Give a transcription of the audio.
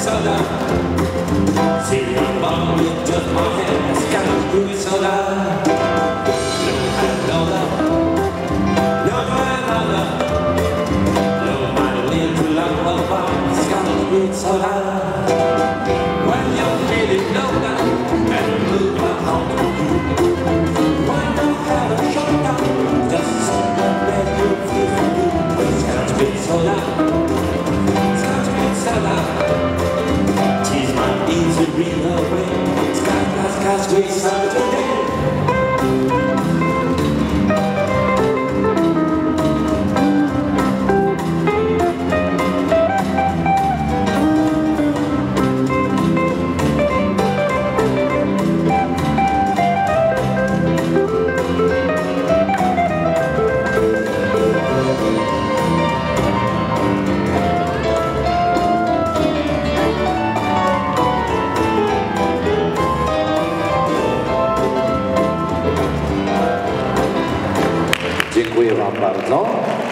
soda. See my mom with just my hands, got green soda. No $1, no $1, no my little love box, got green soda. When you're feeling low down and move my heart to you, why not have a shotgun? Just sit and let you feel for you. It's got green soda. Tease my easy breathe away. Sky, sweet Saturday. Dziękuję Wam bardzo.